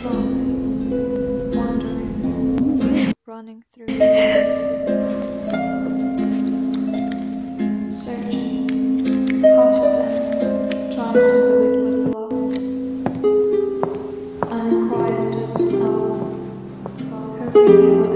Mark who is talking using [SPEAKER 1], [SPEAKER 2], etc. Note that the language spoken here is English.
[SPEAKER 1] slowly, wandering, running through the woods, searching, cautious and trying to fill it with love, unrequited love, hoping you